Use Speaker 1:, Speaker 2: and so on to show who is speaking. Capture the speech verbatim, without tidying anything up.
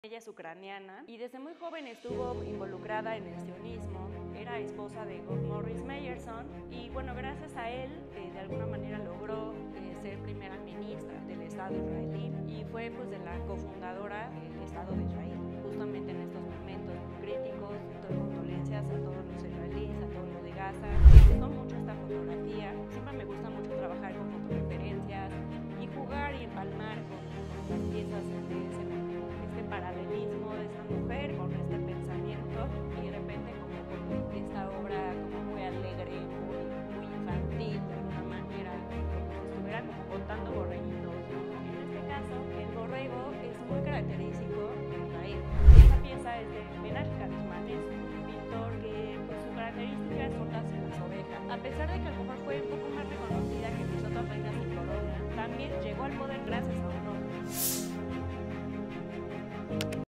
Speaker 1: Ella es ucraniana y desde muy joven estuvo involucrada en el sionismo. Era esposa de Morris Meyerson y bueno, gracias a él eh, de alguna manera logró eh, ser primera ministra del Estado israelí y fue pues de la cofundadora del Estado de Israel. Justamente en estos momentos críticos, doy condolencias a todos los israelíes, a todos los de Gaza. Me gustó mucho esta fotografía, siempre me gusta mucho trabajar con fotoreferencias y jugar y empalmar con, con las piezas de ese este paralelismo de esta mujer con este pensamiento y de repente como con esta obra como muy alegre, muy, muy infantil de alguna manera, como si estuviera como contando borreguitos, ¿no? En este caso el borrego es muy característico de Israel. Esta pieza es de Menachem Katzman, es un pintor que pues, su característica son las, las ovejas. A pesar de que a lo mejor fue un poco más reconocida que sus otras reinas de corona, también llegó al poder gracias